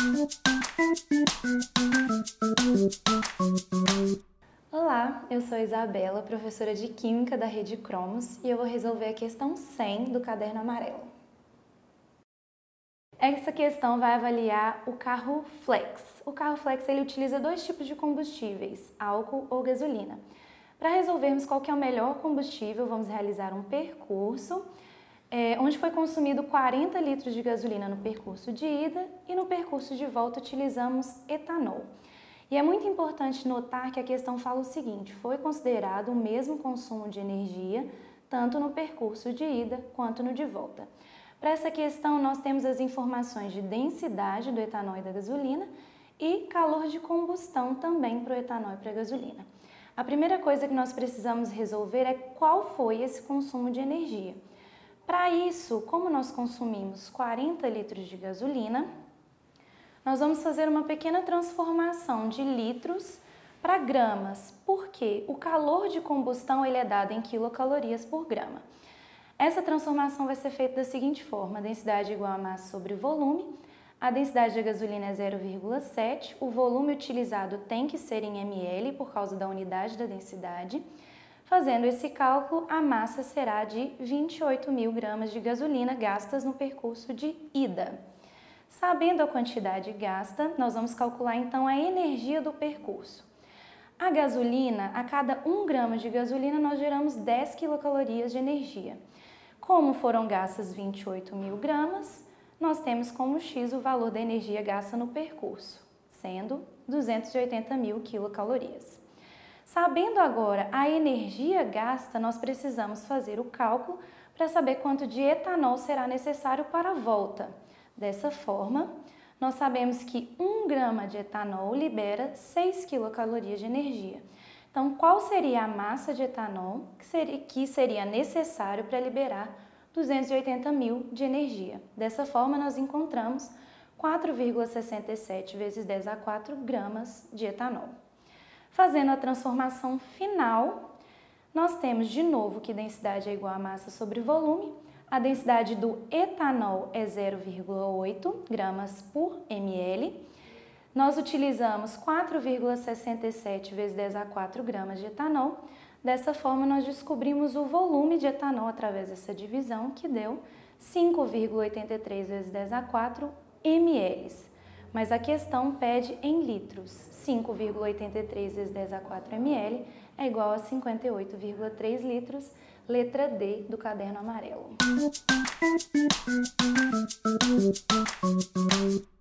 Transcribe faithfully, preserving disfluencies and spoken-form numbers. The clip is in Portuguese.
Olá, eu sou Isabela, professora de Química da Rede Cromos, e eu vou resolver a questão cem do caderno amarelo. Essa questão vai avaliar o carro flex. O carro flex ele utiliza dois tipos de combustíveis, álcool ou gasolina. Para resolvermos qual que é o melhor combustível, vamos realizar um percurso é, onde foi consumido quarenta litros de gasolina no percurso de ida e no percurso de volta utilizamos etanol. E é muito importante notar que a questão fala o seguinte: foi considerado o mesmo consumo de energia tanto no percurso de ida quanto no de volta. Para essa questão, nós temos as informações de densidade do etanol e da gasolina e calor de combustão também para o etanol e para a gasolina. A primeira coisa que nós precisamos resolver é qual foi esse consumo de energia. Para isso, como nós consumimos quarenta litros de gasolina, nós vamos fazer uma pequena transformação de litros para gramas, porque o calor de combustão ele é dado em quilocalorias por grama. Essa transformação vai ser feita da seguinte forma: a densidade é igual a massa sobre volume, a densidade da gasolina é zero vírgula sete, o volume utilizado tem que ser em ml por causa da unidade da densidade. Fazendo esse cálculo, a massa será de vinte e oito mil gramas de gasolina gastas no percurso de ida. Sabendo a quantidade gasta, nós vamos calcular então a energia do percurso. A gasolina, a cada um grama de gasolina, nós geramos dez quilocalorias de energia. Como foram gastas vinte e oito mil gramas, nós temos como X o valor da energia gasta no percurso, sendo duzentos e oitenta mil quilocalorias. Sabendo agora a energia gasta, nós precisamos fazer o cálculo para saber quanto de etanol será necessário para a volta. Dessa forma, nós sabemos que um grama de etanol libera seis quilocalorias de energia. Então, qual seria a massa de etanol que seria, que seria necessário para liberar duzentos e oitenta mil de energia? Dessa forma, nós encontramos quatro vírgula sessenta e sete vezes dez a quatro gramas de etanol. Fazendo a transformação final, nós temos de novo que densidade é igual a massa sobre volume. A densidade do etanol é zero vírgula oito gramas por ml. Nós utilizamos quatro vírgula sessenta e sete vezes dez a quatro gramas de etanol. Dessa forma, nós descobrimos o volume de etanol através dessa divisão, que deu cinco vírgula oitenta e três vezes dez a quatro ml. Mas a questão pede em litros. cinco vírgula oitenta e três vezes dez a quatro ml é igual a cinquenta e oito vírgula três litros, letra D do caderno amarelo.